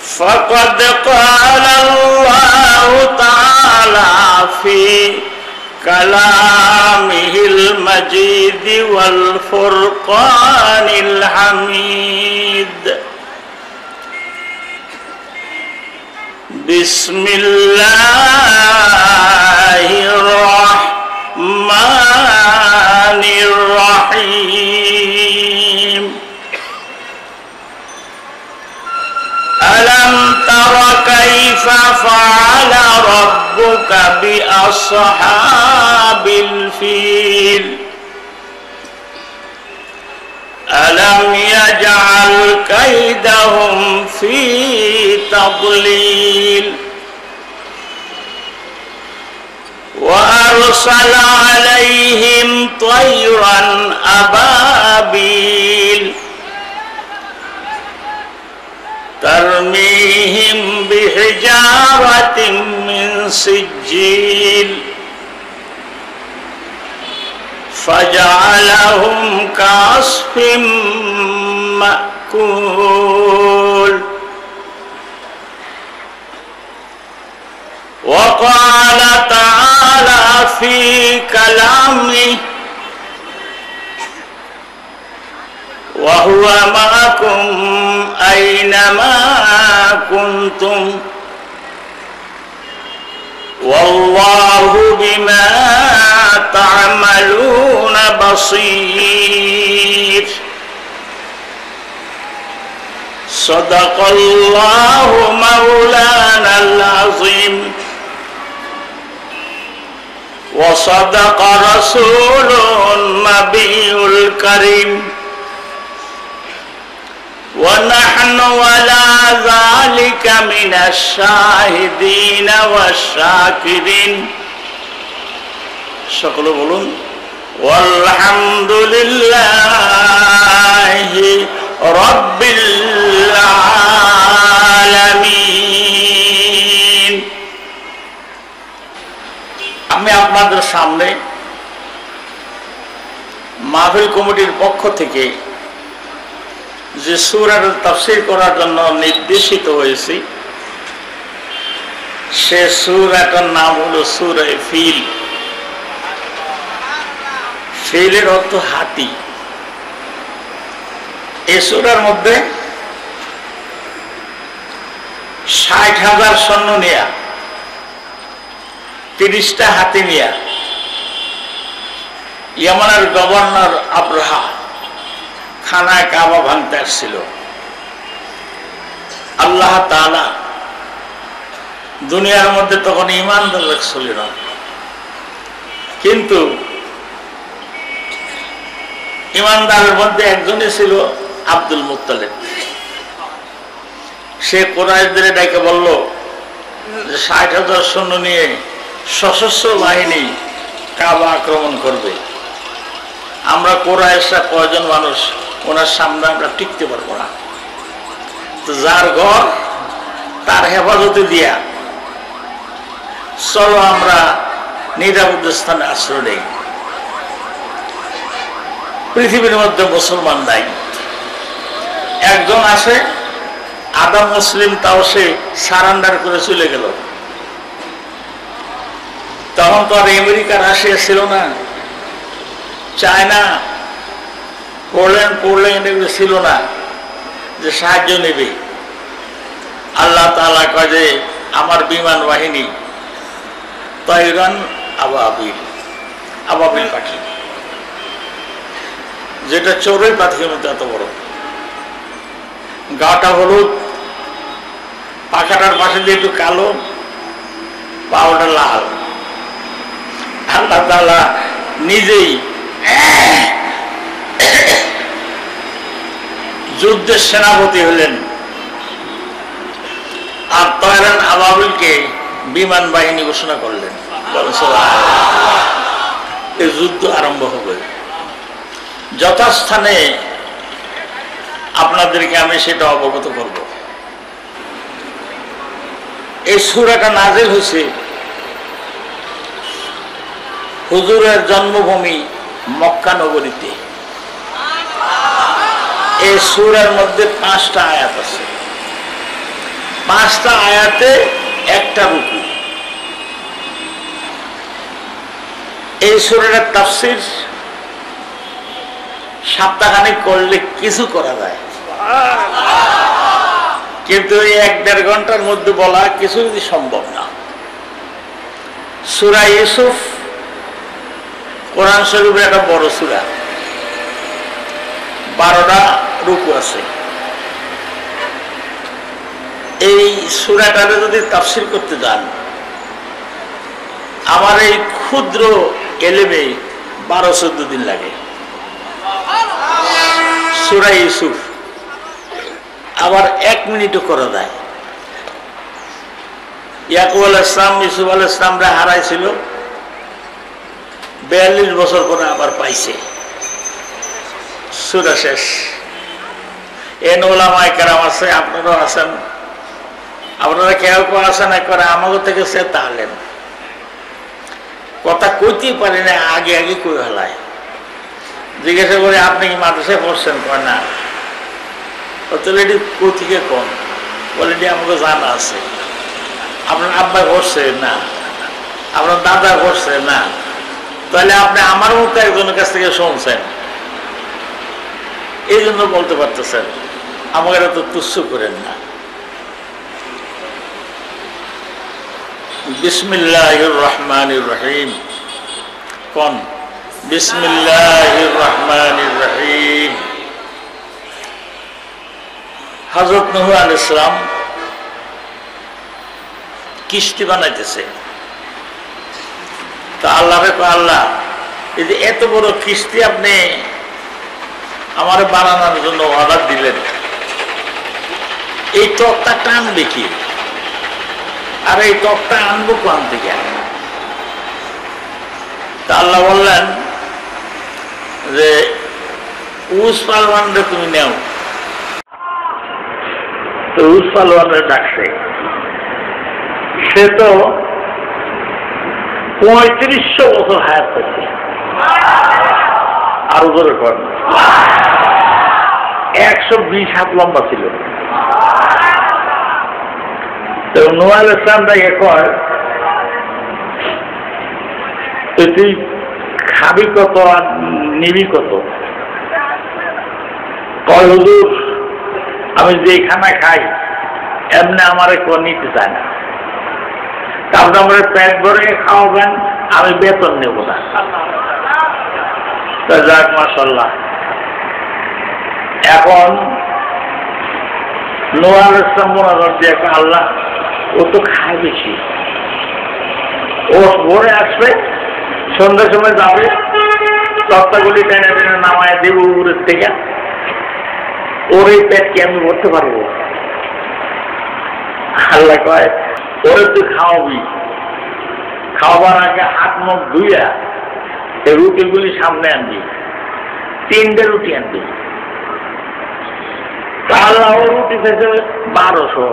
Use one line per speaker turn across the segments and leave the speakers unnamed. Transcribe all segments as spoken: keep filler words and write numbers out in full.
فقد قال الله تعالى في كلامه المجيد والفرقان الحميد بسم الله الرحمن الرحيم ألم تر كيف فعل ربك بأصحاب الفيل ألم يجعل كيدهم في تضليل وأرسل عليهم طيرا أبابيل ترميهم بحجارة من سجيل فجعلهم كعصف مأكول وقال تعالى في كلامه وهو معكم أينما كنتم والله بما تعملون بصير صدق الله مولانا العظيم وصدق رسوله النبي الكريم ونحن على ذلك من الشاهدين والشاكرين সকলে বলুন والحمد لله رب العالمين আমি আপনাদের সামনে মাহফিল কমিটির পক্ষ থেকে যে সূরার তাফসীর করার জন্য নির্দেশিত হয়েছি সে সূরাটার নাম হলো সূরা ফিল। ফিলের অর্থ হাতি। এই সূরার মধ্যে ষাট হাজার সৈন্য নিয়া তিরিশটা হাতি নিয়া ইয়ামানের গভর্নর আবরাহা খানায় কাবা ভাঙতে আসছিল। আল্লাহ তাআলা দুনিয়ার মধ্যে তখন ঈমানদার লোক ছিল না, কিন্তু ঈমানদারের মধ্যে একজনই ছিল আব্দুল মুত্তালিব। সে কুরাইশদের ডেকে বলল যে ষাট হাজার সৈন্য নিয়ে সশস্ত্র বাহিনী কাবা আক্রমণ করবে, আমরা কুরাইশরা কয়জন মানুষ, ওনার সামনে আমরা টিকতে পারবো না। তো যার ঘর তার হেফাজতে দিয়া চলো আমরা নিরাপদ স্থানে আশ্রয় নেই। পৃথিবীর মধ্যে মুসলমান নাই, একজন আছে আদা মুসলিম, তাও সে সারান্ডার করে চলে গেল। তখন তো আর আমেরিকা রাশিয়া ছিল না, চায়না পোল্যান্ড পোল্যান্ড এগুলো ছিল না যে সাহায্য নেবে। আল্লাহ তাআলা কয় যে আমার বিমান বাহিনী তাইরান আবাবিল, আবাবিল পাখি, যেটা চড়ুই পাখির মতো এত বড়, গাটা হলুদ, পাখাটার পাশে দিয়ে একটু কালো, পাওটা লাল। আল্লাহ তাআলা নিজেই যুদ্ধের সেনাপতি হলেন আর তাইরান আবাবিলকে বিমান বাহিনী ঘোষণা করলেন। এই যুদ্ধ আরম্ভ হবে। যথাস্থানে আপনাদেরকে আমি সেটা অবগত করব। এই সূরাটা নাযিল হয়েছে হুজুরের জন্মভূমি মক্কা নগরীতে। এই সূরার মধ্যে পাঁচটা আয়াত আছে। পাঁচটা আয়াতে একটা রুকু। এই সূরার তাফসীর সপ্তাহখানেক করলে কিছু করা যায়, কিন্তু এই এক দেড় ঘন্টার মধ্যে বলা কিছু যদি সম্ভব না। সূরা ইউসুফ কোরআন শরীফের একটা বড় সূরা, বারোটা রুকু আছে। এই সূরাটারে যদি তাফসীর করতে যান, আমার এই ক্ষুদ্র এলেমে বারো চোদ্দ দিন লাগে। সূরা ইউসুফ আবার এক মিনিটও করা যায়। ইয়াকুব আলাইহিস সালাম ইউসুফ আলাইহিস সালামরা হারাইছিল, বিয়াল্লিশ বছর পরে আবার পাইছে, সূরা শেষ। এন ওলামায়ে কেরাম আছে, আপনারাও আছেন, আপনারা কেউ কেউ আছেন একবারে আমাকে থেকে সে তাহলেন কথা কইতেই পারি না, আগে আগে কই হলায়। জিজ্ঞাসা করে আপনি কি মাদ্রাসায় পড়ছেন? কয় না। তাহলে এটি কোথেকে কম? বলে এটি আমাকে জানা আছে। আপনার আব্বা পড়ছে? না। আপনার দাদা পড়ছে? না। তাহলে আপনি আমার মতো একজনের কাছ থেকে শুনছেন, এই জন্য বলতে পারতেছেন। আমাকে এত তুচ্ছ করেন না। বিসমিল্লাহির রহমানির রহিম। কোন বিসমিল্লাহির রহমানির রহিম। হযরত নূহ আলাইহিস সালাম কিস্তি বানাইতেছে, তা আল্লাহরে কয়, আল্লাহ এই যে এত বড় কিস্তি আপনি আমার বানানোর জন্য অর্ডার দিলেন, এই টকটা টানবে কি? আর এই টকটা আনবো কোন থেকে? তা আল্লাহ বললেন যে উস পালওয়ানরে তুমি নেও। তো উস পালওয়ানরে ডাকছে, সে তো পঁয়ত্রিশশো বছর হায়াত করছে। আরো জোরে কর। একশো বিশ হাত লম্বা ছিল। তো নূহ আলাইহিস সালাম তাকে কয়, তুই খাবি কত আর নিবি কত? কয় হুজুর আমি যে খানা খাই এমনি আমার কেউ নিতে চায় না, তারপরে আমার পেট ভরে খাওয়াবেন, আমি বেতন নেব না। তা যাক মাশাআল্লাহ। এখন নূহ আলাইহিস সালাম মনে করছে, আল্লাহ ও তো খায় বেশি, ও ভোরে আসবে, সন্ধ্যার সময় যাবে, তক্তাগুলি টেনে টেনে নামায় দেব উপরের থেকে, ওর এই পেট কি আমি ভরতে পারবো? আল্লাহ কয়, ওরে তুই খাওয়াবি, খাওয়াবার আগে হাত মুখ ধুইয়া এই রুটিগুলি সামনে আনবি, তিনটে রুটি আনবি। আল্লাহ ও রুটি খেয়েছে বারোশো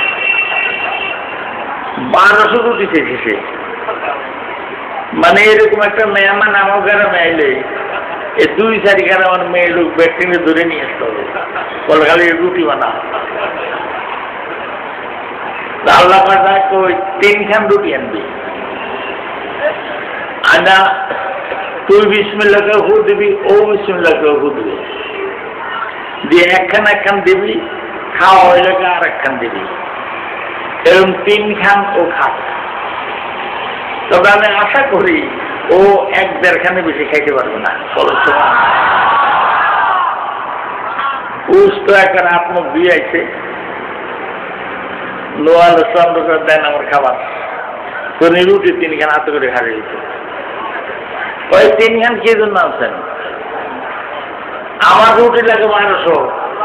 বারোশো রুটি খেয়েছে। মানে এরকম একটা মেহমান আমার গ্রামে আইলে এই দুই চারি গ্রামের মেয়ে লোক ব্যক্তিকে ধরে নিয়ে আসতে হবে, বলে খালি রুটি বানা। আল্লাহ কই তিনখান রুটি আনবি, আনা তুই বিসমিল্লাহকে হু দিবি, ও বিসমিল্লাহকে হু দিবি, দিয়ে একখান একখান দিবি, খাওয়া হইলে আর একখান দিবি, এরকম তিনখান ও খাবে। তবে আমি আশা করি ও এক দেড়খানে বেশি খাইতে পারবে না। বলছো উস তো একবার আত্মক দিয়ে আইছে, নূহ আলাইহিস সালাম দেন আমার খাবার, তো রুটি তিনখান হাতে করে খাইয়ে দিত। ওই তিনখান কি জন্য আনছেন? আমার রুটি লাগে বারোশো,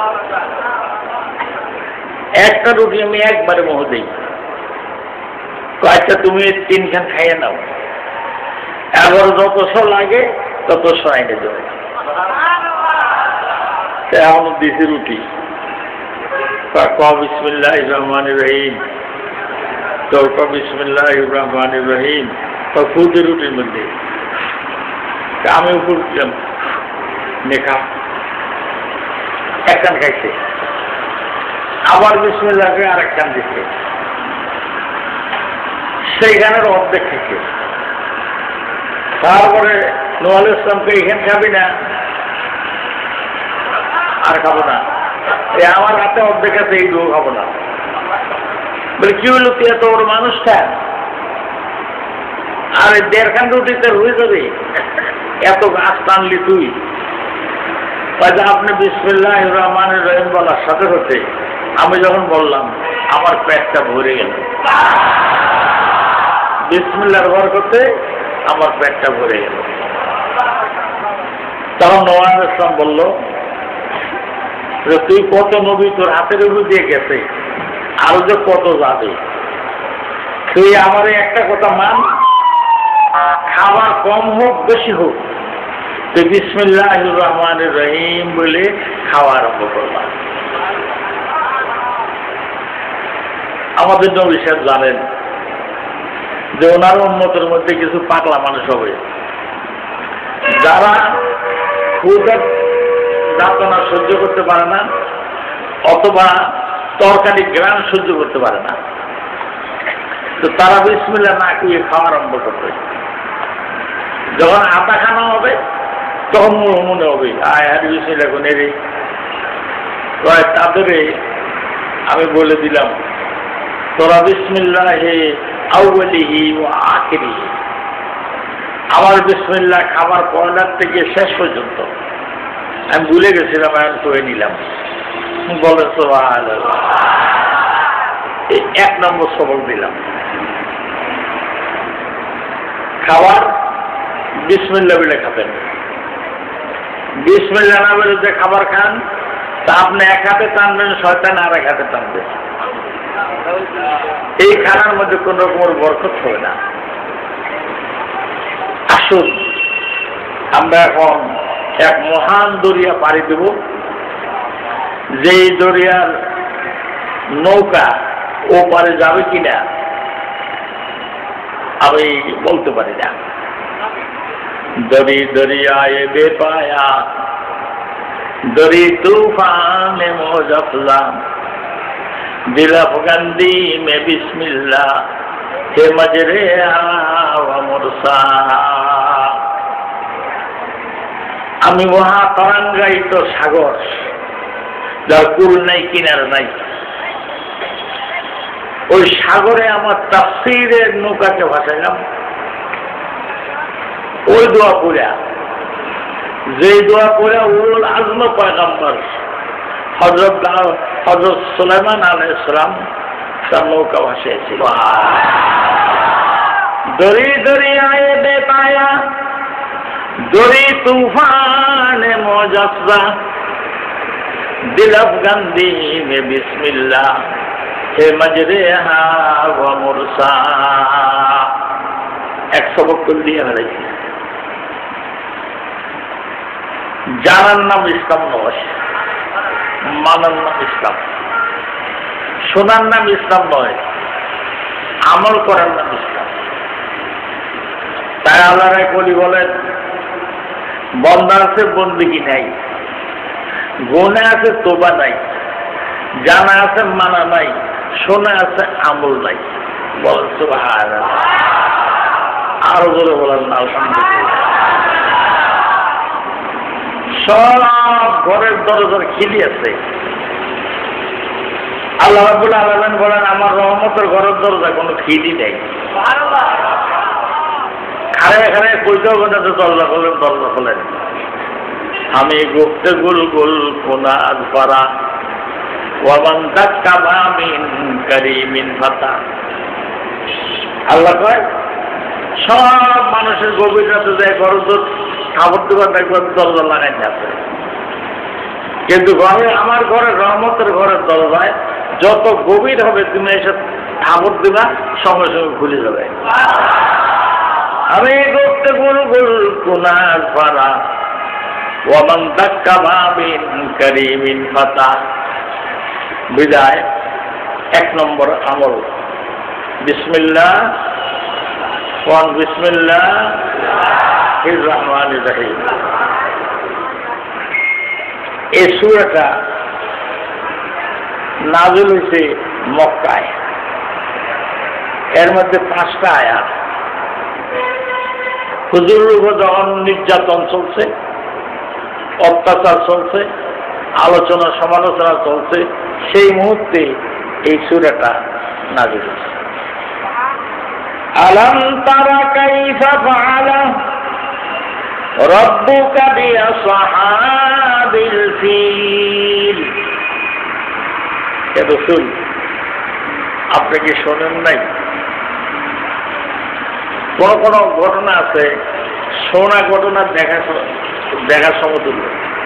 একটা রুটি আমি একবারে মোহ দিই। আচ্ছা তুমি তিনখান খাইয়ে নাও, এবার যতশো লাগে ততশো আইনে দেবে। আমার দিছি রুটি, বিসমিল্লাহির রহমানির রহিম, তো বিসমিল্লাহির রহমানির রহিম, খুদে রুটির মধ্যে আমি উপর উঠলাম, নেখা একখান খাইছে, আবার বিসমিল্লাহকে আরেকখান দিচ্ছে, সেইখানের অর্ধেক থেকে। তারপরে নূহ আলাইহিস সালামকে এইখানে খাবি না, আর খাবো না, এই আমার হাতে অর্ধেক আছে, এইটুকু খাবো না। বলে কি হলো, তুই এত বড় মানুষটা, আর দেড়খান রুটিতে হয়ে যাবে, এত গাছ টানলি তুই? আপনি বিসমিল্লাহির রহমানির রহিম বলার সাথে সাথে আমি যখন বললাম আমার পেটটা ভরে গেল। বিসমিল্লাহর বরকতে আমার পেটটা ভরে গেল। তখন নূহ আলাইহিস সালাম বলল যে তুই কত নবী তোর হাতের উপর দিয়ে গেছে, আরো যে কত যাবে, তুই আমার একটা কথা মান, খাবার কম হোক বেশি হোক, তুই বিসমিল্লাহির রহমানির রহিম বলে খাওয়া আরম্ভ করবা। আমাদের নবী সাহেব জানেন যে ওনার উম্মতের মধ্যে কিছু পাগলা মানুষ হবে, যারা ক্ষুধার যাতনা সহ্য করতে পারে না, অথবা তরকারি গ্রাম সহ্য করতে পারে না, তো তারা বিসমিল্লাহ না খেয়ে খাওয়া আরম্ভ করবে। যখন আটা খানা হবে তখন মনে হবে আয় আর বিসমিল্লাহ কোনে রে, তাদের আমি বলে দিলাম তোরা বিসমিল্লাহি আউয়ালিহি ওয়া আখিরিহি, আমার বিসমিল্লাহ খাবার পয়লার থেকে শেষ পর্যন্ত আমি ভুলে গেছিলাম, আমি করে নিলাম। বলে সুবহানাল্লাহ, এই এক নম্বর সবক দিলাম। খাবার বিসমিল্লাহ বলে খাবেন, বিসমিল্লাহ না বলে যে খাবার খান তা আপনি এক হাতে টানবেন, শয়তান আর এক হাতে টানবেন, এই খানার মধ্যে কোন রকমের বরকত হবে না। আসুন আমরা এখন এক মহান দরিয়া পাড়ি দেব, যেই দরিয়ার নৌকা ও পারে যাবে কিনা আমি বলতে পারি না। দরি দরিয়ায় বেপায়া দরি তूफान मौज अफजा दिल अफगंदी में बिस्मिल्लाह हे मजरे आवा मुरसा। আমি মহা তরঙ্গায়িত সাগর, যার কুল নাই কিনার নাই, ওই সাগরে আমার তাফসীরের নৌকাকে ভাসাইলাম। ওই দোয়া পড়া, যে দোয়া পড়া উলুল আজম পয়গম্বর হযরত হযরত সুলাইমান আলাইহিস সালাম তার নৌকা ভাসিয়েছিল। দরি দরিয়ায়ে বেপায়া দরি तूफान मौज अफजा दिल अफगंदी में बिस्मिल्लाह हे मजरेहा व मुरसा। এক সবক করে দিয়ে হারাইছি। জানার নাম ইসলাম নয়, মানার নাম ইসলাম, শোনার নাম ইসলাম নয়, আমল করার নাম ইসলাম। তাই আল্লাহ কলি বলেন বন্দা আছে বন্দিগি নাই, গুনাহ আছে তোবা নাই, জানা আছে মানা নাই, শোনা আছে আমল নাই। বল সুবহানাল্লাহ, আরো জোরে বলেন আলহামদুলিল্লাহ। সব ঘরের দরজার খিলি আছে। আল্লাহ রাব্বুল আলামিন বলেন আমার রহমতের ঘরের দরজা কোনো খিলি নেই। খারে খারে কইতেও কথা দরজা খোলেন দরজা খোলেন। আমি গুপ্তে গুল গুল কোনাজ পারা ওয়ামান দাক্কা বামিন কারিমিন ফাতা। আল্লাহ কয় সব মানুষের গভীর রাতে যায় ঘর খাবার দোকান দেখবেন দরজা লাগাই আছে, কিন্তু ঘরে আমার ঘরে রহমতের ঘরের দরজায় যত গভীর হবে তুমি এসে খাবার দিবা সঙ্গে সঙ্গে খুলে যাবে। আমি গুপ্তে গুল গুল কোনাজ পারা ওয়ামান দাক্কা বামিন কারিমিন ফাতা। বিদায় এক নম্বর আমল বিসমিল্লাহ ওয়ান বিসমিল্লাহ হির রহমানির রহিম। এই সূরাটা নাযিল হয়েছে মক্কায়। এর মধ্যে পাঁচটা আয়াত। হুজুরের উপর যখন নির্যাতন চলছে, অত্যাচার চলছে, আলোচনা সমালোচনা চলছে, সেই মুহূর্তে এই সূরাটা নাযিল হয়েছে। আলাম তারা কাইফা ফাআলা রাব্বুকা বিআসহাবিল ফিল। হে রাসূল, আপনি কি শোনেন নাই? কোন কোন ঘটনা আছে শোনা ঘটনা দেখা দেখার সমতুল্য।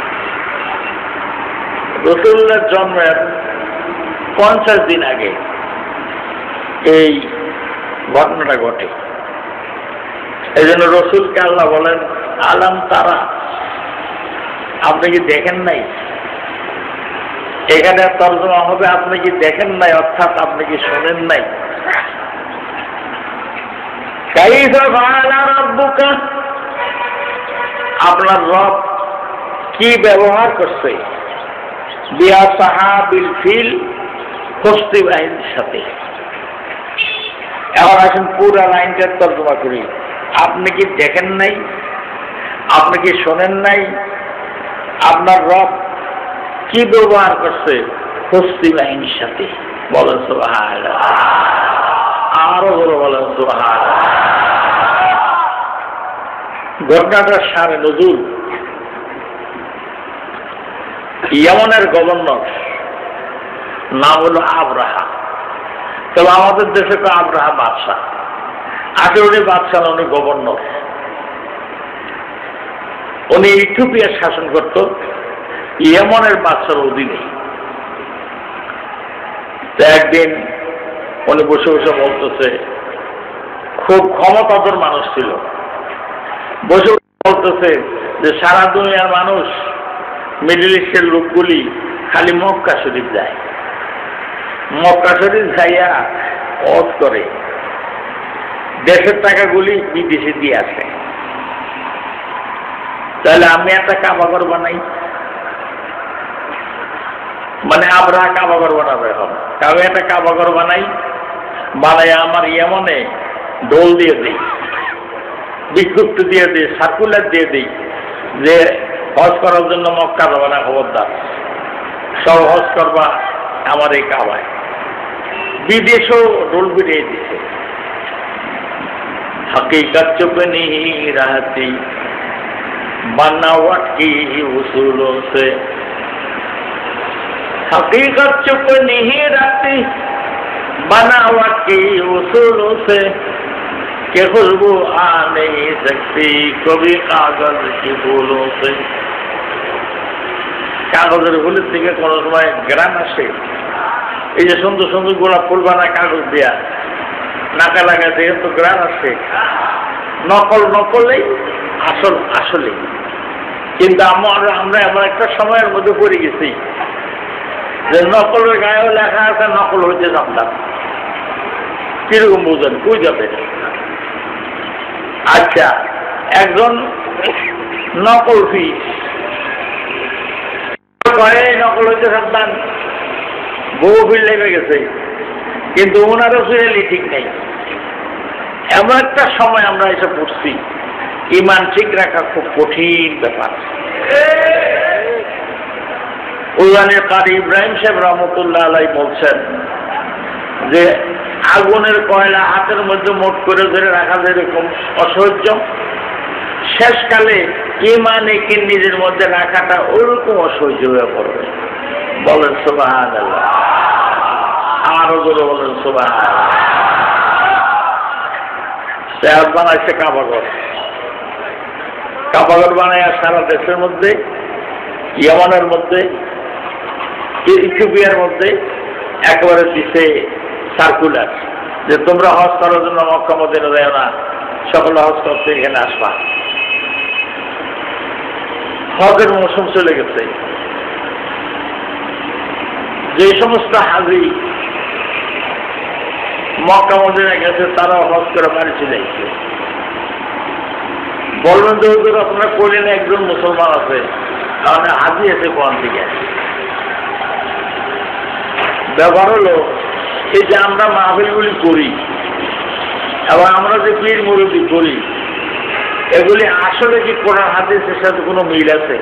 রাসূলের জন্মের পঞ্চাশ দিন আগে এই ঘটনাটা ঘটে। এই জন্য রসুলকে আল্লাহ বলেন আলাম তারা, আপনি কি দেখেন নাই? এখানে তর্জমা হবে আপনি কি দেখেন নাই, অর্থাৎ আপনি কি শোনেন নাই। কাইফা ফাআলা রাব্বুকা, আপনার রব কি ব্যবহার করছে বিআসহাবিল ফিল, হস্তি বাহিনীর সাথে। এখন আসেন পুরা লাইনটার তর্জমা করি। আপনি কি দেখেন নাই, আপনি কি শোনেন নাই, আপনার রব কি ব্যবহার করছে হস্তি বাহিনীর সাথে? বলেন সুবহানাল্লাহ, আরো বড় বলেন সুবহানাল্লাহ। ঘটনাটার সারে নজুল, ইয়েমেনের গভর্নর নাম হলো আবরাহা। তবে আমাদের দেশে তো আবরাহা বাদশাহ, আগে উনি বাদশাহ, উনি গভর্নর। উনি ইথিওপিয়ার শাসন করত ইয়েমেনের বাদশার অধীনে। তো একদিন উনি বসে বসে বলতেছে, খুব ক্ষমতাধর মানুষ ছিল, বসে বলতেছে যে সারা দুনিয়ার মানুষ, মিডল ইস্টের লোকগুলি খালি মক্কা শরীফ যায়, মক্কা শরীফ যাইয়া হজ করে, দেশের টাকাগুলি বিদেশে দিয়ে আসে। তাহলে আমি একটা কাবাঘর বানাই, মানে আমরা কাবাঘর বানাবে এখন, আমি একটা কাবাঘর বানাই, বানাই আমার ইয়েমেনে ডোল দিয়ে দিই, বিজ্ঞপ্তি দিয়ে দিই, সার্কুলার দিয়ে দিই যে হজ করার জন্য মক্কা যাবে না, খবরদার, সব হজ করবা আমার এই কাবায়। বিদেশও রোল বিড়িয়ে দিছে। हकीकत चुप नहीं रहती बनावट की उसूलों से, हकीकत चुप नहीं रहती बनावट की उसूलों से, कि खुशबू आ नहीं सकती कभी कागज की फूलों से। কাগজের ফুলের থেকে কোনো সময় গ্রাম আসে, এই যে সুন্দর সুন্দর গোলাপ ফুল বানায় কাগজ দিয়া, নাকা লাগা দিয়ে তো গ্রাম আসে। নকল নকলেই আসল আসলে। কিন্তু আমরা আমরা এমন একটা সময়ের মধ্যে পড়ে গেছি যে নকলের গায়েও লেখা আছে নকল হইতে জানতাম। কিরকম বুঝেন, কই যাবে? আচ্ছা, একজন নকল ফি নকল হইতে জানতাম, বহু ফিল লেগে গেছে, কিন্তু ওনারও ফিরেলি ঠিক নেই। এমন একটা সময় আমরা এসে পড়ছি, ইমান ঠিক রাখা খুব কঠিন ব্যাপার। উজানের কারি ইব্রাহিম সাহেব রহমতুল্লাহ আলাই বলছেন যে আগুনের কয়লা হাতের মধ্যে মোট করে ধরে রাখা যেরকম অসহ্য, শেষকালে ইমান একে নিজের মধ্যে রাখাটা ওইরকম অসহ্য হয়ে পড়বে। বলেন সুবহানাল্লাহ, আরো জোরে বলেন সুবহানাল্লাহ। তেয়ার বানাইছে কাবাঘর, কাবাঘর বানায় সারা দেশের মধ্যে, ইয়েমেনের মধ্যে, ইথিওপিয়ার মধ্যে একেবারে দিছে সার্কুলার যে তোমরা হজ করার জন্য মক্কা মদিনা যাও না, সকলে হজ করতে এখানে আসবা। হজের মৌসুম চলে গেছে, যে সমস্ত হাজি মক্কা মদিনা গেছে তারাও হজ করে বাড়ি চলে যাইছে। বলবেন যে হুজুর আপনারা কইলেন একজন মুসলমান আছে, তাহলে হাজি আছে কোন দিকে? ব্যাপার হলো এই যে আমরা মাহফিলগুলি করি এবং আমরা যে পীর মুরব্বি করি, এগুলি আসলে কি কোরআন হাদিসের সাথে কোনো মিল আছে?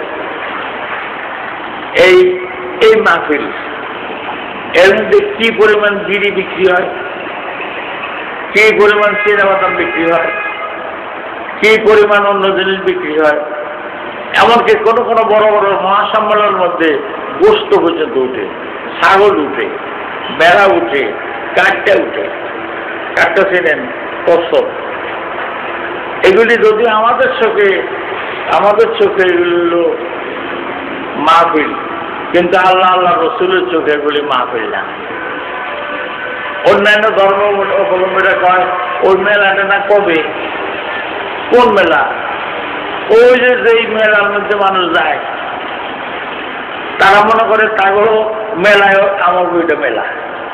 এই এই মাহফিল এর মধ্যে কি পরিমাণ বিড়ি বিক্রি হয়, কি পরিমাণ চিনাবাদাম বিক্রি হয়, কি পরিমাণ অন্য জিনিস বিক্রি হয়, এমনকি কোনো কোনো বড় বড় মহাসম্মেলনের মধ্যে গোস্ত পর্যন্ত উঠে, ছাগল উঠে, বেড়া উঠে, কাঠটা উঠে। কাঠটা চেনেন? কসব। এগুলি যদি আমাদের চোখে আমাদের চোখে এগুলি হলো মাহফিল, কিন্তু আল্লাহ আল্লাহ রসুলের চোখে এগুলি মাহফিল না। অন্যান্য ধর্ম অবলম্বীরা কয় ওই মেলাটা না কবে, কোন মেলা? ওই যে যেই মেলার মধ্যে মানুষ যায় তারা মনে করে তাগো মেলায় আমার ওইটা মেলা,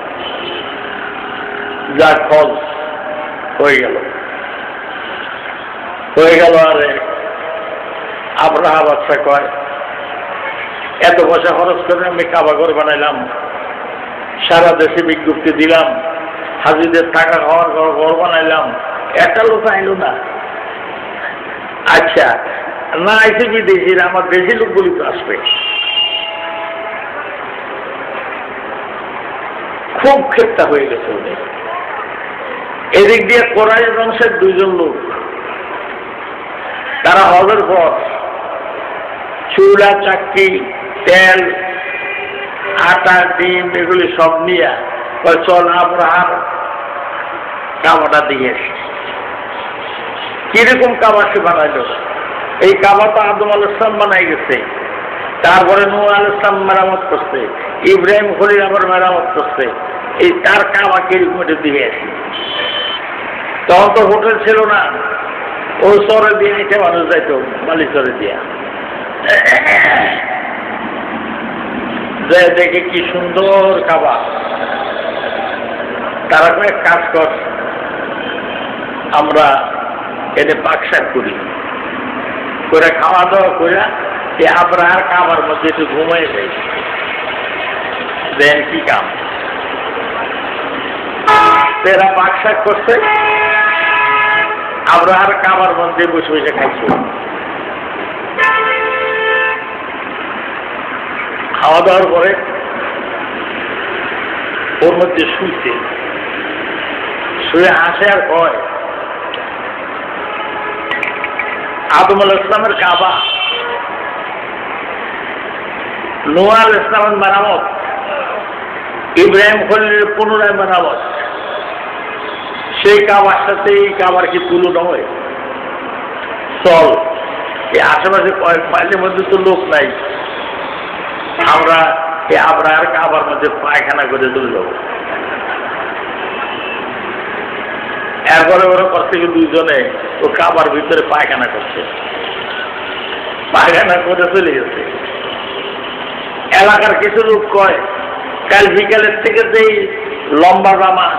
যা খোঁজ হয়ে গেল হয়ে গেল আরে আব্রাহা বাচ্চা কয় এত পয়সা খরচ করে আমি কাবা ঘর বানাইলাম, সারা দেশে বিজ্ঞপ্তি দিলাম, হাজিদের টাকা খাওয়ার ঘর ঘর বানাইলাম, একটা লোক আইল না। আচ্ছা না আইসে বিদেশির, আমার দেশি লোকগুলি তো আসবে। খুব ক্ষেত্রা হয়ে গেছে ওদের। এদিক দিয়ে কোরাইশ বংশের দুইজন লোক, তারা হজের পর চুলা চাকরি তেল আটা ডিম এগুলি সব নিয়ে চল আব্রাহার কাবাটা দিয়ে কিরকম কাবা সে বানাইল? এই কাবা তো আদম আল ইসলাম বানাই গেছে, তারপরে নূহ আল ইসলাম মেরামত করছে, ইব্রাহিম খলিল আবার মেরামত করছে। এই তার কাবা কিরকম এটা দিয়ে আসি। তখন তো হোটেল ছিল না, ওই চরে দিয়ে এসে মানুষ যাইতো, মালি চরে দিয়া দেখে কি সুন্দর কাবা। তারা কয়েক কাজ কর, আমরা এনে পাকশাক করি, করে খাওয়া দাওয়া করে এই আব্রাহার কাবার মধ্যে একটু ঘুমাই যাই, দেন কি কাম। এরা পাকশাক করছে, আব্রাহার কাবার মধ্যে বসে বসে খাইছে। খাওয়া দাওয়ার পরে ওর মধ্যে শুইছে, শুয়ে হাসে আর কয় আদম আল ইসলামের কাবা, নূহ আল ইসলামের মেরামত, ইব্রাহিম খলিলের পুনরায় মেরামত, সেই কাবার সাথে এই কাবার কি তুলনা হয়? চল এই আশেপাশে কয়েক মাইলের মধ্যে তো লোক নাই, আমরা এই আব্রাহার কাবার মধ্যে পায়খানা করে চলে যাবো। এরপরে ওরা করছে কি দুইজনে ও কাবার ভিতরে পায়খানা করছে, পায়খানা করে চলে গেছে। এলাকার কিছু লোক কয় কাল বিকালের থেকে যেই লম্বা জামা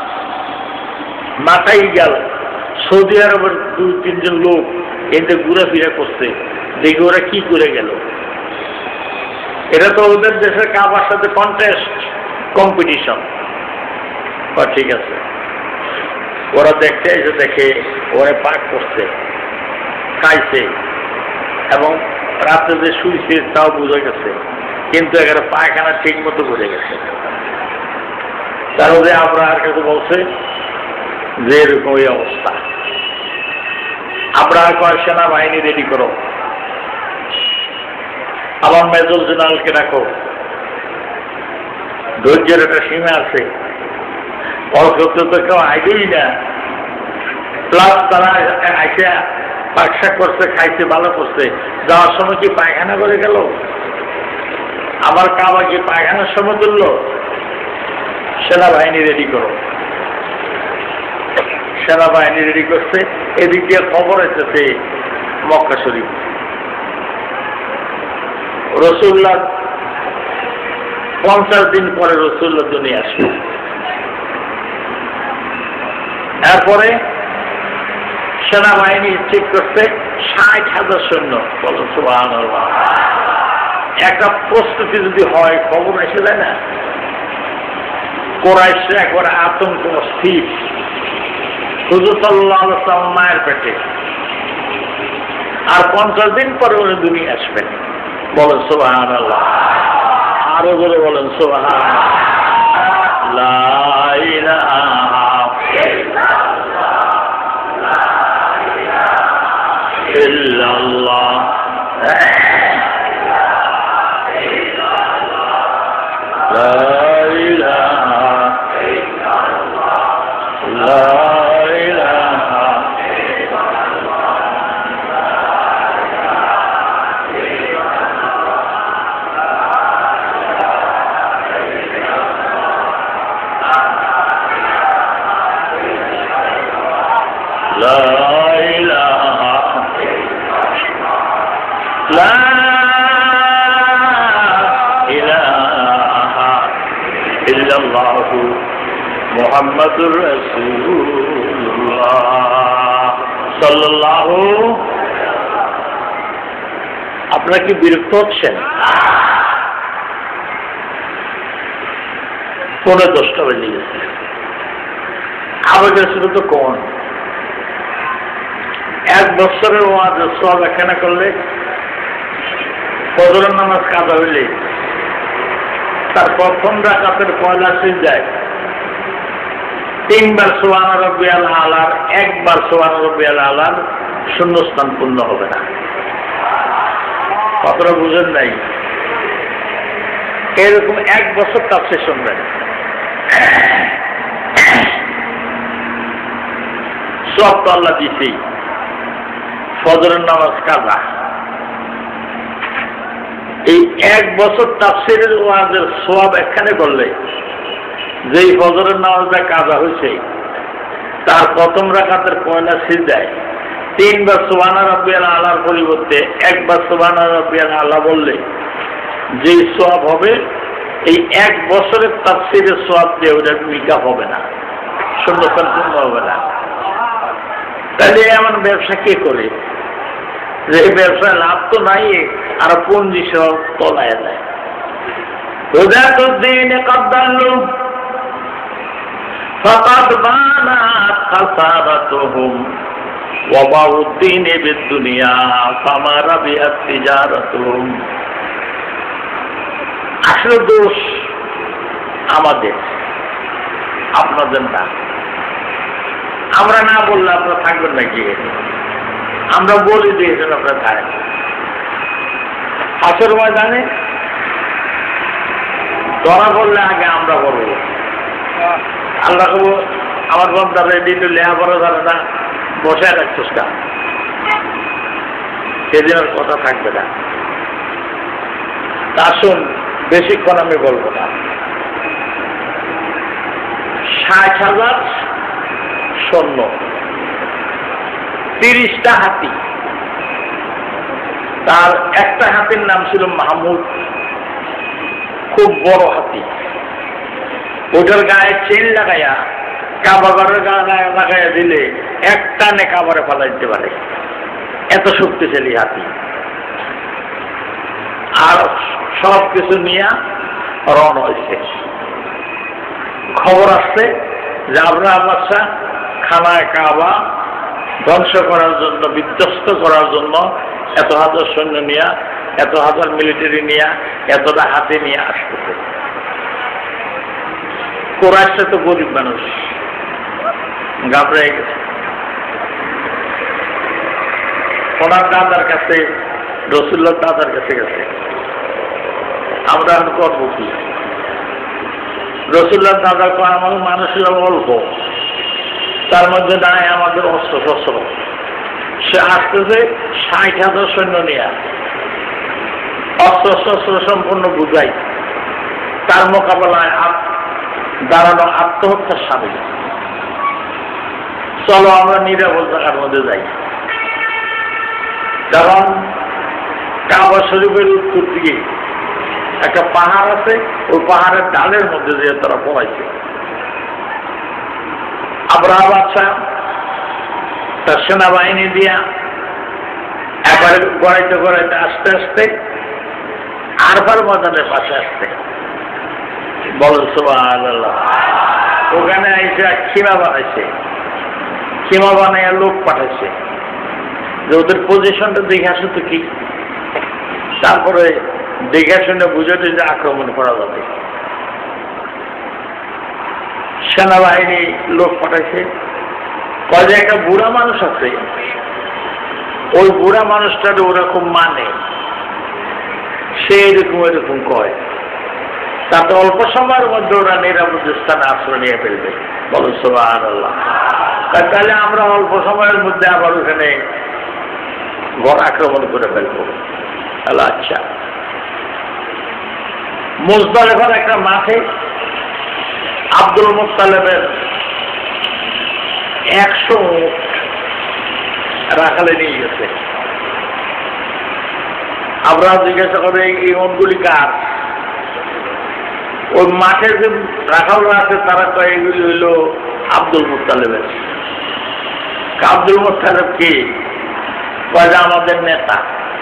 মাথায় গেল, সৌদি আরবের দুই তিনজন লোক এতে ঘুরাফিরা করছে, দেখি ওরা কি করে গেল। এটা তো ওদের দেশের কাবার সাথে কন্টেস্ট কম্পিটিশন। ঠিক আছে, ওরা দেখতে এসে দেখে ওরা পাক করছে, খাইছে এবং রাতে যে শুইছে তাও বুঝে গেছে, কিন্তু এখানে পায়খানা ঠিক মতো বুঝে গেছে। তার মধ্যে আমরা আর কাছে বলছে যে এরকম এই অবস্থা, আমরা কয় সেনাবাহিনী রেডি করো, আমার মেজর জেনারেলকে রাখো, ধৈর্যের একটা সীমা আছে, অসত্য তো কেউ আইবেই না। প্লাস তারা আইসে পাকশাক করছে, খাইছে, ভালো করছে, যাওয়ার সময় কি পায়খানা করে গেল? আমার কাবা কি পায়খানার সময় তুলল? সেনাবাহিনী রেডি করো। সেনাবাহিনী রেডি করছে, এদিক দিয়ে খবর এসেছে মক্কা শরীফ, রসুল্লাহ পঞ্চাশ দিন পরে রসুল্লাহ দুনিয়া আসবে। এরপরে সেনাবাহিনী ঠিক করছে ষাট হাজার সৈন্য। বলো সুবহানাল্লাহ। একটা প্রস্তুতি যদি হয় খবর এসে যায় না, কোরাইশরা একবার আতঙ্ক স্থির, হুজুর সাল্লাল্লাহু আলাইহি ওয়াসাল্লাম মায়ের পেটে, আর পঞ্চাশ দিন পরে উনি দুনিয়া আসবেন। বলেন সুবহানাল্লাহ, আরো জোরে বলেন সুবহানাল্লাহ। লা ইলাহা ইল্লাল্লাহ লা ইলাহা লা ইলাহা লা ইলাহা লা ইলাহা ইল্লাল্লাহু মুহাম্মাদুর রাসূলুল্লাহ সাল্লাল্লাহু। আপনারা কি বিরক্ত হচ্ছেন? পৌনে দশটা বেজে গেছে, আবেগের শুধু তো কোন এক বছরের ওয়াজের সওয়াব এখানে করলে, ফজরের নামাজ কাজা হইলে তার প্রথম রাকাতের পয়লা সিজদায় তিনবার সুবহান রাব্বিয়াল আলার, একবার সুবহান রাব্বিয়াল আলার শূন্যস্থান পূর্ণ হবে না। কতটা বুঝেন নাই? এরকম এক বছর তাফসীর শুনবেন, সব তো আল্লাহ দিছেই। ফজরের নামাজ কাজা, এই এক বছর তাফসীরের ওয়াজের সওয়াব এখানে করলে, যেই ফজরের নামাজটা কাজা হয়েছে তার প্রথম রাকাতের পয়লা সিজদায় তিনবার সুবহান রাব্বিয়াল আলার পরিবর্তে একবার সুবহান রাব্বিয়াল আলা বললে যে সওয়াব হবে, এই এক বছরের তাফসীরের সওয়াব দিয়ে ওটার মিকা হবে না, শূন্যস্থান পূর্ণ হবে না। তাহলে এমন ব্যবসা কে করে যে ব্যবসায় লাভ তো নাই, আর পঞ্জি সহ তলায় দেয়। হুদাতুদ্দিন কাদ্দাল্লু ফাকাদ বানাত খাসারাতুহুম ওয়া বাউদ্দিন বিদ-দুনিয়া ফামা রাবিহাত তিজারাতুহুম। আসলে দোষ আমাদের, আপনাদের না। আমরা না বললে আপনারা থাকবেন নাকি? আমরা বলে দিয়েছেন আপনারা থাকেন। হাসর ময়দানে ধরা পড়লে আগে আমরা বলবো, আল্লাহ কব আমার বান্দার রেডি তো লেহা পড়া যাবে না, বসায় রাখছোস কা, সেদিন আর কথা থাকবে না। তা শুন, বেশিক্ষণ আমি বলবো না। ষাট হাজার সৈন্য, তিরিশটা হাতি, তার একটা হাতির নাম ছিল মাহমুদ, খুব বড় হাতি। ওটার গায়ে চেন লাগাইয়া কাবাগরের গায়ে লাগাইয়া দিলে এক টানে কাবারে ফেলা দিতে পারে, এত শক্তিশালী হাতি। আর সব কিছু নিয়ে রওনা হয়েছে। খবর আসছে যে আবরাহ বাদশাহ খানায় কাবা ধ্বংস করার জন্য, বিধ্বস্ত করার জন্য এত হাজার সৈন্য নিয়ে, এত হাজার মিলিটারি নিয়ে, এতটা হাতে নিয়ে আসতেছে। কোরাইশরা তো গরিব মানুষ, ঘাবড়ে গেছে। ওনার দাদার কাছে, রসুল্লাহ দাদার কাছে গেছে, আমরা এখন করবো কি? রসুল্লাহ দাদা কয় আমার মানুষের অল্প, তার মধ্যে নাই আমাদের অস্ত্র শস্ত্র। সে আসতেছে ষাট হাজার সৈন্য নিয়ে, অস্ত্র শস্ত্র সম্পূর্ণ বুঝাই, তার মোকাবেলায় দাঁড়ানো আত্মহত্যার সামিল। চলো আমরা নিরাপদ জায়গার মধ্যে যাই। কারণ কাবা শরীফের উত্তর দিকে একটা পাহাড় আছে, ওই পাহাড়ের ডালের মধ্যে দিয়ে তারা পড়াইছে। আবরাহ বাদশাহ তার সেনাবাহিনী দিয়া একবারে গড়াইতে গড়াইতে আস্তে আস্তে আরফার ময়দানের পাশে আসতে বলেন সুবহানাল্লাহ। ওখানে আইসা খিমা বানাইছে, খিমা বানাইয়া লোক পাঠাইছে যে ওদের পজিশনটা দেখে আসো তো কি, তারপরে দেখে শুনে বুঝাতে যে আক্রমণ করা যাবে। সেনাবাহিনী লোক পাঠাইছে, কয় যে একটা বুড়া মানুষ আছে, ওই বুড়া মানুষটার ওরা খুব মানে, সে এরকম এরকম কয়, তাতে অল্প সময়ের মধ্যে ওরা নিরাপদ স্থানে আশ্রয় নিয়ে ফেলবে। বলো সুবহানাল্লাহ। তাহলে আমরা অল্প সময়ের মধ্যে আবার ওখানে ঘর আক্রমণ করে ফেলবো। আচ্ছা, মুজদালিফার একটা মাঠে আব্দুল মুত্তালিবের একশো উট রাখালে নিয়ে গেছে। আমরা জিজ্ঞাসা করে এই উটগুলি কার? ওই মাঠে যে রাখালরা আছে তারা কয় এগুলি হইল আব্দুল মুত্তালিবের। আব্দুল মুত্তালিব কি? কয় আমাদের নেতা।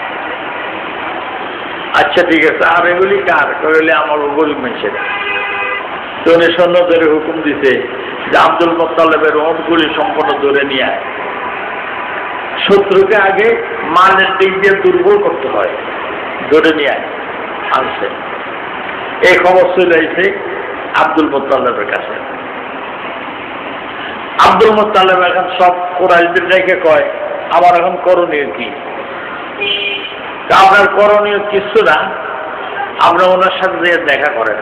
আচ্ছা ঠিক আছে, আর এগুলি কার? কইলে আমার গরিব মানুষের। তো উনি সৈন্যদের হুকুম দিতে যে আব্দুল মুত্তালিবের উটগুলি সম্পূর্ণ ধরে নিয়ে আয়। শত্রুকে আগে মানের দিক দিয়ে দুর্বল করতে হয়, ধরে নিয়ে আয়। আনছে, এই খবর চলে এসে আব্দুল মুত্তালিবের কাছে। আব্দুল মুত্তালিব এখন সব কুরাইশদের ডেকে কয় আমার এখন করণীয় কি? আপনার করণীয় কিছু না, আমরা ওনার সাথে যে দেখা করেন,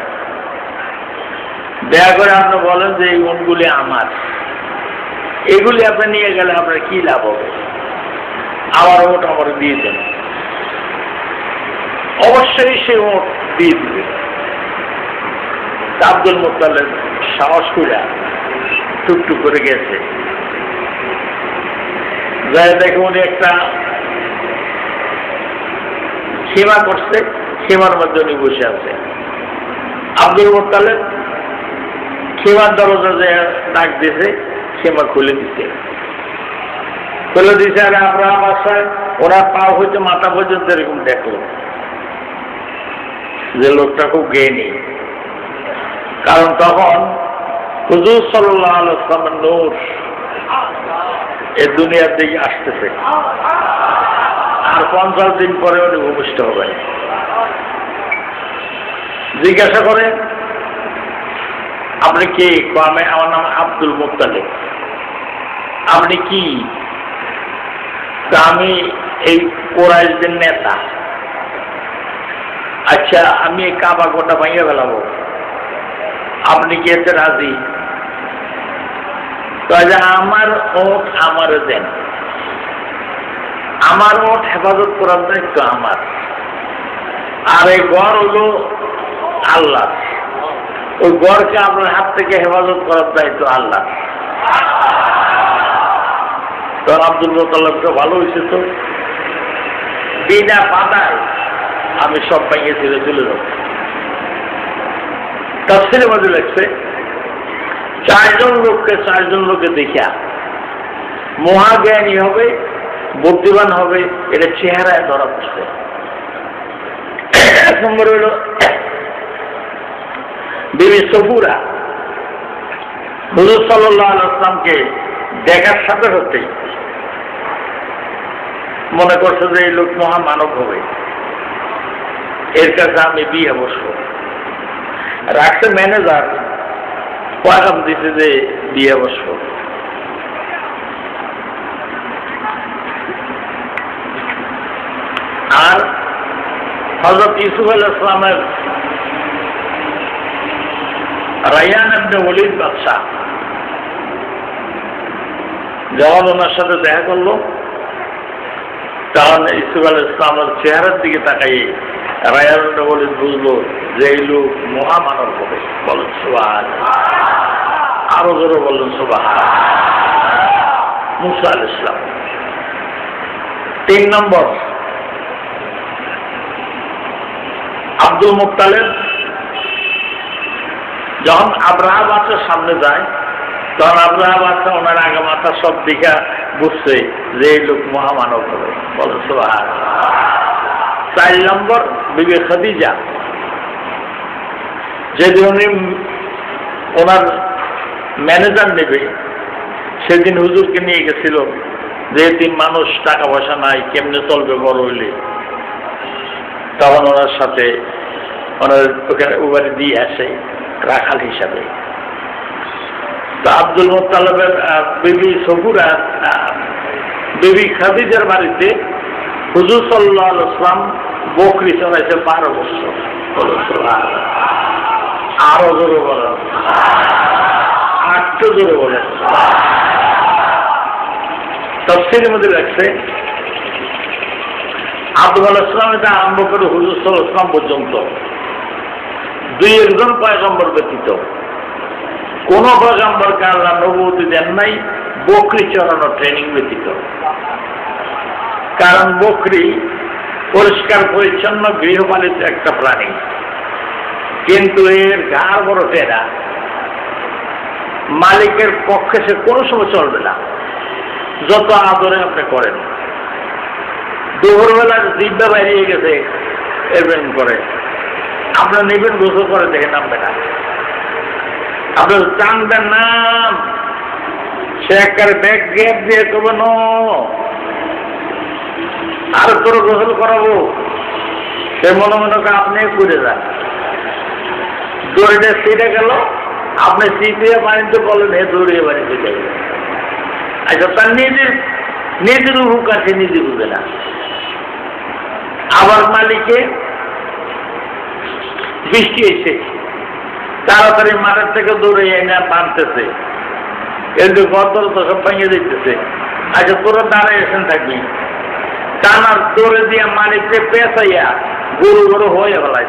দেখা করে আপনি বলেন যে এই উটগুলি আমার, এগুলি আপনি নিয়ে গেলে আপনার কি লাভ হবে? আমার উট আমার দিয়ে দেন। অবশ্যই সে উট দিয়ে দিবে। আব্দুল মুত্তালিব সাহস করে টুকটুক করে গেছে, যাই দেখে উনি একটা সীমা করছে, সীমার মধ্যে উনি বসে আছে। আব্দুল মুত্তালিব সীমার দরজা যে ডাক দিয়েছে, সীমা খুলে দিচ্ছে, খুলে দিচ্ছে। আর আমরা বাসায় ওরা পা হইতে মাথা পর্যন্ত এরকম দেখলো যে লোকটা খুব জ্ঞানী। কারণ তখন হুজুর সাল্লাল্লাহু আলাইহি ওয়াসাল্লামের নূর এ দুনিয়ার দিকে আসতেছে, আর পঞ্চাশ দিন পরে উনি ভূমিষ্ঠ হবে। জিজ্ঞাসা করে আপনি কে? আমি আমার নাম আব্দুল মুত্তালিব। আপনি কি? আমি এই কুরাইশদের নেতা। আচ্ছা, আমি এই কাবা গোটা ভাঙিয়ে ফেলাবো, আপনি কি এতে রাজি? তাহলে আমার ওট আমার দেন, আমার ওট হেফাজত করার দায়িত্ব আমার, আর এই গড় হলো আল্লাহ, ওই গড়কে আপনার হাত থেকে হেফাজত করার দায়িত্ব আল্লাহ। তখন আব্দুল মুত্তালিবকে ভালো হয়েছে, তো বিনা পাতায় আমি সব ভাঙিয়ে ছেড়ে চলে যাব। তাফসীরের মধ্যে লেখছে চারজন লোককে চারজন লোকে দেখিয়া মহাজ্ঞানী হবে, বুদ্ধিমান হবে, এটা চেহারায় ধরা পড়ছে। এক নম্বর হইল বিবি সফুরা। হুজুর সাল্লাল্লাহু আলাইহি ওয়াসাল্লামকে দেখার সাথে সাথেই মনে করছে যে এই লোক মহামানব হবে, এর কাছে আমি বিয়ে বসবো। রাখছে ম্যানেজার, পয়গাম দিছে যে বিয়ে বসবো। আর হযরত ইউসুফ আলাইহিস সালামের রায়্যান ইবনে ওলীদ বাদশাহ যখন ওনার সাথে দেখা করলো, তখন ইউসুফ আলাইহিস সালামের চেহারার দিকে তাকাই রায়্যান ইবনে ওলীদ বুঝলো যে এই লোক মহামানব হবে। বলেন সুবহানাল্লাহ। আরো জোরে বললেন সুবহানাল্লাহ। মুসা আলাইহিস সালাম। তিন নম্বর, আব্দুল মুত্তালিব যখন আব্রাহা বাদশার সামনে যায়, তখন আব্রাহা বাদশা ওনার আগে মাথা সব দিকে বুঝছে যে এই লোক মহামানব হবে। বলো সুবহানাল্লাহ। চার নম্বর, বিবি খাদিজা যেদিন উনি ওনার ম্যানেজার নেবে সেদিন হুজুরকে নিয়ে গেছিল, যে তিন মানুষ টাকা পয়সা নাই, কেমনে চলবে বড় হইলে। তখন ওনার সাথে ওনার ওখানে উবারে দিয়ে আসে রাখাল হিসাবে। তা আব্দুল মুত্তালিবের বিবি সফুরা, বিবি খাদিজার বাড়িতে হুজুর সাল্লাল্লাহু আলাইহি ওয়াসাল্লাম বকরি চড়াইছে বারো বছর। আরো জোরে বলেন, আটটু জোরে বলেন। তাফসীরের মধ্যে লাগছে আব্দুল ইসলাম এটা আরম্ভ করে হুজুর সাল্লাল্লাহু আলাইহি ওয়াসাল্লাম পর্যন্ত দুই একজন পয়গম্বর ব্যতীত কোন পয়গম্বরকে আল্লাহ নবুয়ত দেন নাই বকরি চড়ানোর ট্রেনিং ব্যতীত। কারণ বকরি পরিষ্কার পরিচ্ছন্ন গৃহপালিত একটা প্রাণী, কিন্তু এর ঘাড় বড় টেরা, মালিকের পক্ষে সে কোনো সময় চলবে না যত আদরে আপনি করেন। দুপুরবেলার জিব্বা বাইরিয়ে গেছে এরবেন করে, আপনার নেবেন গোসল করে দেখে নামবে না, আপনার টানবেন নাম, সে একবারে ব্যাগ গ্যাপ দিয়ে করবে ন আর তোর গোসল করাবো, সে মনে মনে আপনি ঘুরে যান। দৌড়ে সিটে গেল, আপনি সিটিয়ে পানিতে বলেন হে দৌড়িয়ে বাড়িতে যাবে। আচ্ছা, তার নিজের নিজের হুক আছে, নিজে বুঝে না। আবার মালিকে বৃষ্টি এসে তাড়াতাড়ি মাঠের থেকে দৌড়ে এনে বাঁধতেছে, কিন্তু গতর তো সব ভেঙে দিতেছে। আচ্ছা, তোরা দাঁড়ায় এসেন থাকবি, টানার দৌড়ে দিয়া মালিককে পেঁচাইয়া গরু গরু হয়ে ফেলাই।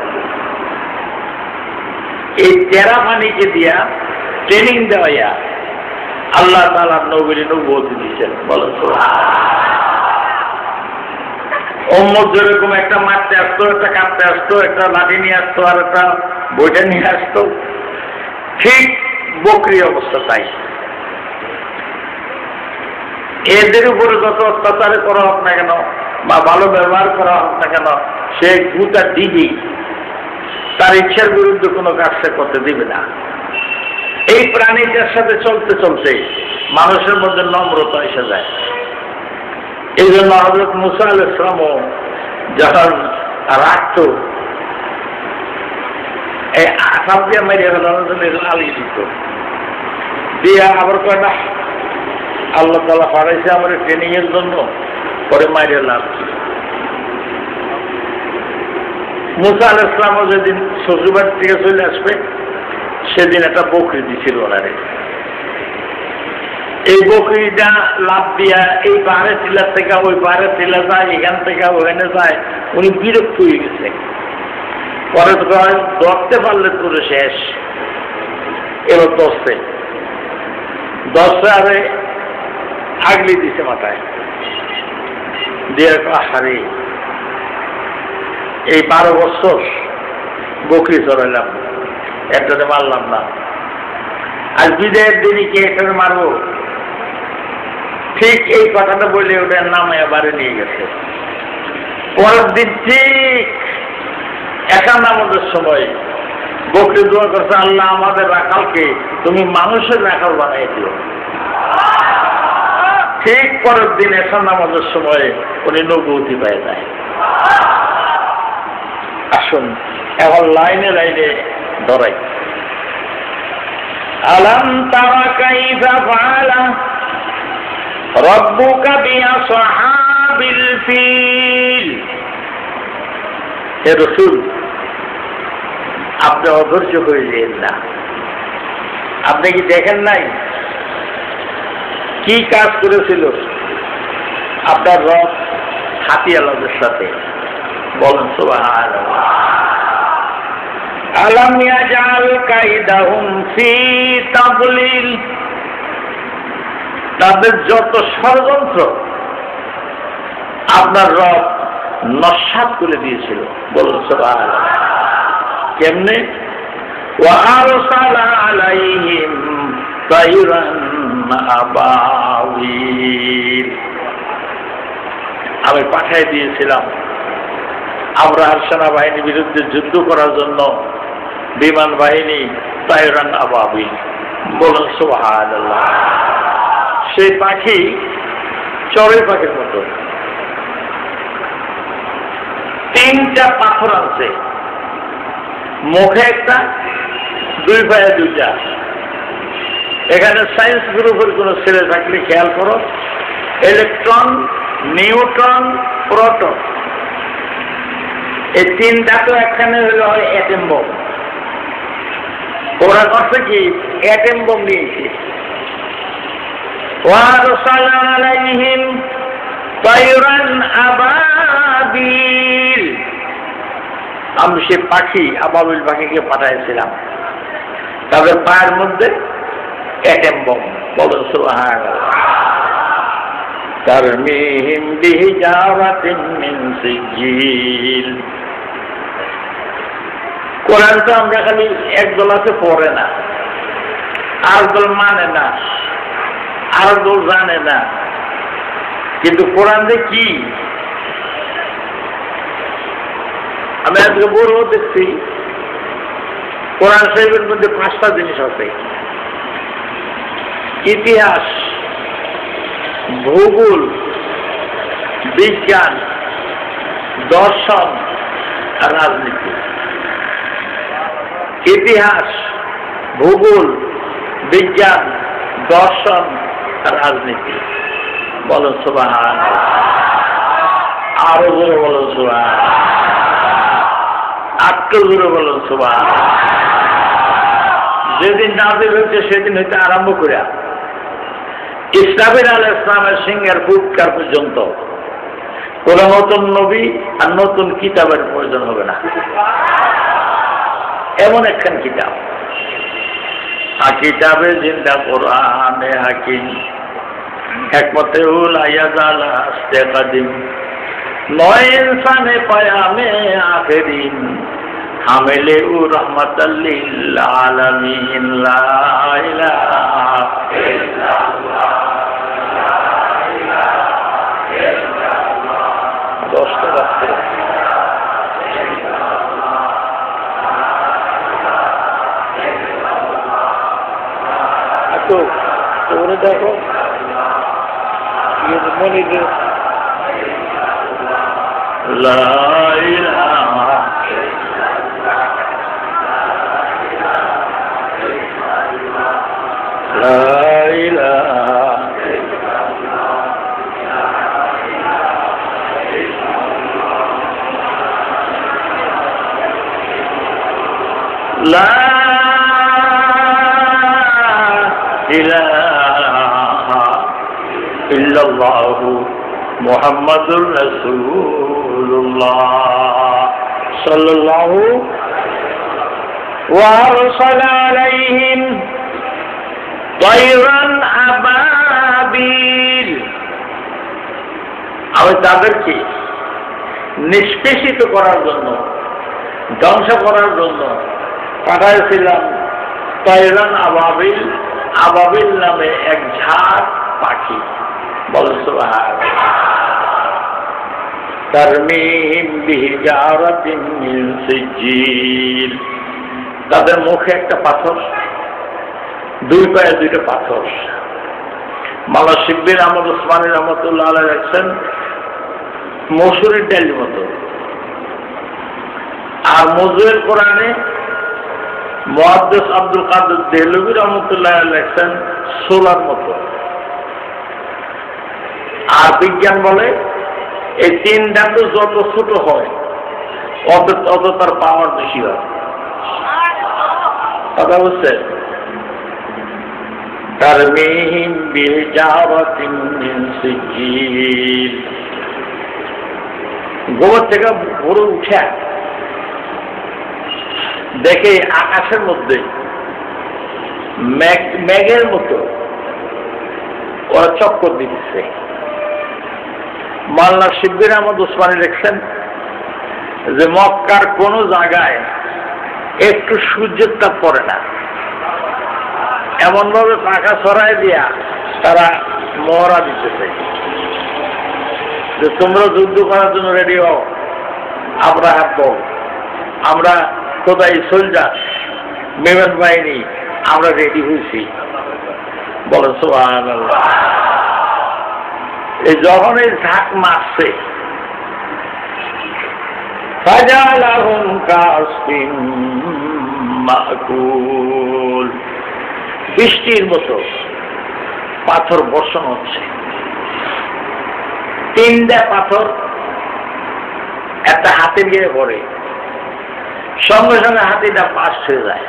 এই তেরা পানিকে দিয়া ট্রেনিং দেওয়াইয়া আল্লাহ তাআলা নবীর নবুয়ত দিয়েছেন। বলেন উম্মত যেরকম একটা মারতে আসতো, একটা কাঁদতে আসতো, একটা লাঠি নিয়ে আসতো, আর একটা বইটা নিয়ে আসতো, ঠিক বকরি অবস্থা তাই। এদের উপরে যত অত্যাচার করা হোক না কেন বা ভালো ব্যবহার করা হোক না কেন, সে গুটা দিবি, তার ইচ্ছার বিরুদ্ধে কোনো কাজ সে করতে দিবে না। এই প্রাণীটার সাথে চলতে চলতে মানুষের মধ্যে নম্রতা এসে যায়। এই জন্য হযরত মুসা আলাইহিস সালামও যখন রাখত, এই আসাম দিয়ে মেরে আলিয়ে দিত, দিয়ে আবার কয়টা আল্লাহ তাআলা পাঠাইছে আমার ট্রেনিং এর জন্য, পরে মাইরে লাভ। মুসা আলাইহিস সালামও যেদিন শ্বশুরবাড়ি থেকে চলে আসবে সেদিন একটা বকরি দিছিল ওনারে। এই বকরিটা লাভ দিয়া এই পাহাড়ের টিলার থেকে ওই পাহাড়ের টিলা যায়, এখান থেকে ওখানে যায়, উনি বিরক্ত হয়ে গেছে। পরে ধরতে পারলে পুরো শেষ। এবার দশতে দশটা আরে আগলি দিছে মাথায় দিয়ে, হারে এই বারো বছর বকরি চড়াইলাম, একটাতে মারলাম না, আর বিদায়ের দিনই কে একটাতে মারবো। ঠিক এই কথাটা বলে ওটার নামে বাড়ি নিয়ে গেছে। পরের দিন ঠিক একা নামাজের সময় বকরি দোয়া করছে, আল্লাহ আমাদের রাখালকে তুমি মানুষের রাখাল বানাই দিও। ঠিক পরের দিন একা নামাজের সময় উনি নবুয়তি পেয়ে যায়। আসুন এখন লাইনে লাইনে ধরাই। আলাম তারা কাইফা ফাআলা রাব্বুকা বিআসহাবিল ফিল। হে রাসূল, আপনি অধৈর্য হয়ে যান না। আপনি কি দেখেন নাই কি কাজ করেছিল আপনার রব হাতিয়ালাদের সাথে? বলেন সুবহানাল্লাহ। আলাম ইয়াজআল কাইদাহুম ফি তাদলিল। তাদের যত ষড়যন্ত্র আপনার রব নস্যাৎ করে দিয়েছিল। বলুন সুবহানাল্লাহ। কেমনে? ওয়া আরসালা আলাইহিম তায়রান আবাবিল। আমি পাঠিয়ে দিয়েছিলাম আবরাহার সেনাবাহিনীর বিরুদ্ধে যুদ্ধ করার জন্য বিমান বাহিনী তায়রান আবাবিল, বলুন সুবহানাল্লাহ। সেই পাখি চড়ুই পাখির মতো তিনটা পাথর আছে, মুখে একটা, দুই পায়ে দুইটা। এখানে সায়েন্স গ্রুপের কোন ছেলে থাকলে খেয়াল করো, ইলেকট্রন, নিউট্রন, প্রোটন, এই তিনটা তো একখানে হলো হয় অ্যাটম বোম। ওরা করছে কি অ্যাটম বোম নিয়েছে। ওয়ারসালা আলাইহিম তায়রান আবাবিল, আমি সে পাখি আবাবিল পাখিকে পাঠাইছিলাম, তাদের পায়ের মধ্যে অ্যাটম বোম, বলুন সুবহানাল্লাহ। তারমিহিম বিহিজারাতিন মিন সিজিল। কোরআন তো আমরা খালি একদল আছে পড়ে না, আর দল মানে না, আর দল জানে না, কিন্তু কোরআন যে কি, আমি আজকে বড় দেখছি কোরআন শরীফের মধ্যে পাঁচটা জিনিস আছে: ইতিহাস, ভূগোল, বিজ্ঞান, দর্শন আর রাজনীতি। ইতিহাস, ভূগোল, বিজ্ঞান, দর্শন আর রাজনীতি, বলো সুবহানাল্লাহ। আরো জোরে বলো সুবহানাল্লাহ, আটটু জোরে বলো সুবহানাল্লাহ। যেদিন নাজিল হয়েছে সেদিন হইতে আরম্ভ করে ইসরাফিল আলাইহিস ইসলামের সিংহের ফুৎকার পর্যন্ত কোন নতুন নবী আর নতুন কিতাবের প্রয়োজন হবে না। এমন একখান কিতাব, কিতাবে জিন্দা কোরআনে হাকিম, হিকমতে উলাইয়াজাল আস্তে কাদিম, নয় ইনসানে পায়ামে আখেরিন, হামেলে উ রহমাতাল লিল আলামিন, লা ইলাহা ইল্লাল্লাহ। দশটা রাখতে তো ওরে দেখো মনে লা ইলাহা লা ইলাহা লা ইলাহা ইল্লাল্লাহু মুহাম্মাদুর রাসূলুল্লাহ সাল্লাল্লাহু ওয়া আরসালা আলাইহিম তায়রান আবাবিল। আমি তাদেরকে নিষ্পেষিত করার জন্য, ধ্বংস করার জন্য পাঠাইছিলাম তায়রান আবাবিল, আবাবিল নামে এক ঝাঁক পাখি, বলো সুবহানাল্লাহ। তারমিহিম বিহিজারাতিন মিন সিজিল, তাদের মুখে একটা পাথর, দুই পায়ে দুইটা পাথর। মাওলানা শিবলী আহমদ উসমানী রহমতুল্লাহ আলাইহি লিখছেন মসুরের ডালের মতো, আর মজুয়ের কোরআনে মুহাদ্দিস আব্দুল কাদের দেহলভী রহমতুল্লাহ আলাইহি লিখছেন সোলার মতো। আর বিজ্ঞান বলে এই তিন ধাতু যত ছোট হয় অত তত তার পাওয়ার বেশি হয়। কথা বুঝছেন? তারমিহিম বিহিজারাতিন মিন সিজিল, গোবর থেকে ভোরে উঠে দেখে আকাশের মধ্যে মেঘ, মেঘের মতো ওরা চক্কর দিচ্ছে। মাওলানা শিবলী আহমদ উসমানী লিখছেন যে মক্কার কোন জায়গায় একটু সূর্যের তাপ পড়ে না, এমন ভাবে পাখা ছড়াই দিয়া তারা মহড়া দিতেছে যে তোমরা যুদ্ধ করার জন্য রেডি হও, আমরা হাত বল, আমরা কোথায় সোলজার, বিমান বাহিনী আমরা রেডি হয়েছি। বলেন সুবহানাল্লাহ। এই যখন এই ঝাঁক মারছে ফাজালাহুম কাসফিন মাকুল, বৃষ্টির মতো পাথর বর্ষণ হচ্ছে। তিনটা পাথর একটা হাতির গিয়ে পড়ে, সঙ্গে সঙ্গে হাতিটা পাশ হয়ে যায়।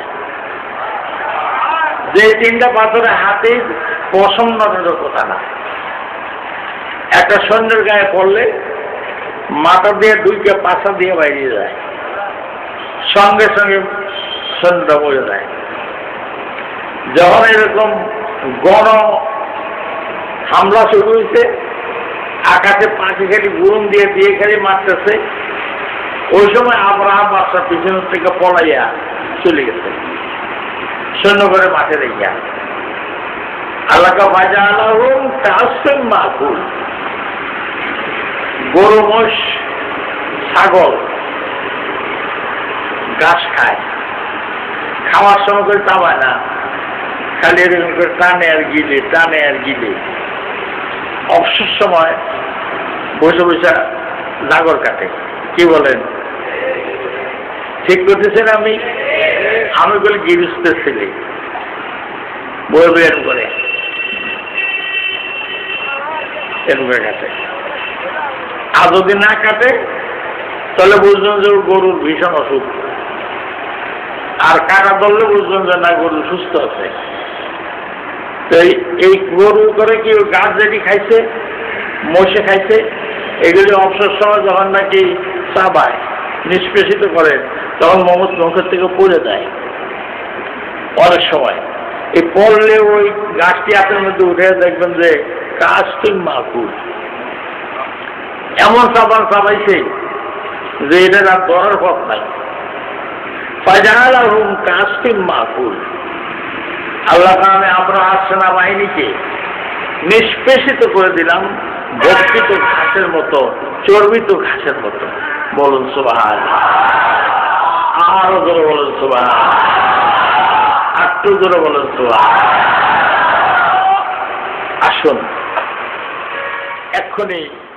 যে তিনটা পাথরে হাতির পশম নড়ানোর কথা না, একটা সৈন্যের গায়ে পড়লে মাথা দিয়ে দুইকে পাশা দিয়ে বাইরে যায়, সঙ্গে সঙ্গে সৈন্যটা মরে যায়। যখন এরকম গণ হামলা শুরু হয়েছে, আকাশে পাখি খালি গুরুম দিয়ে দিয়ে খালি মারতেছে, ওই সময় আব্রাহাম বাদশাহ পিছনের থেকে পলাইয়া চলে গেছে সৈন্য করে মাঠে রেখা। আল্লাহ ফাজালাহুম কাসফিন মাকুল, গরু মোষ ছাগল ঘাস খায়, খাওয়ার সময় করে চাবায় না, খালি এরকম করে টানে আর গিলে টানে আর গিলে। অবসর সময় বসে বসে জাগর কাটে। কি বলেন, ঠিক করতেছেন? আমি আমি বলি গিরিস্তের ছেলে বই বের করে এরকম কাটে। আর যদি না কাটে তাহলে বুঝলেন যে গরুর ভীষণ অসুখ, আর কাটা ধরলে বুঝলেন যে না গরু সুস্থ আছে। তো এই গরু করে কি গাছ যেটি খাইছে, মোষে খাইছে, এগুলি অবসর সময় যখন নাকি চাবায় নিষ্পেষিত করে তখন মমত মুখের থেকে পড়ে যায়। অনেক সময় এই পড়লে ওই গাছটি হাতের মধ্যে উঠে দেখবেন যে কাসফিন মাকুল, এমন চাবান চাবাইছে যে এটা আর ধরার পথ নাই। ফাজালাহুম কাসফিন মাকুল, আল্লাহ তাআলা আমরা সেনাবাহিনীকে নিষ্পেষিত করে দিলাম ভক্ষিত ঘাসের মতো, চর্বিত ঘাসের মতো। বলুন সুবহানাল্লাহ। আরো জোরে বলুন সুবহানাল্লাহ, একটু জোরে বলুন সুবহানাল্লাহ। আসুন এক্ষুনি